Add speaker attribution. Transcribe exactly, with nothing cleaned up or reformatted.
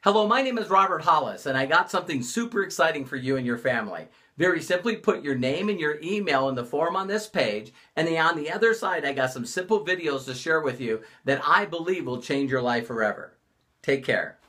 Speaker 1: Hello, my name is Robert Hollis, and I got something super exciting for you and your family. Very simply, put your name and your email in the form on this page, and then on the other side, I got some simple videos to share with you that I believe will change your life forever. Take care.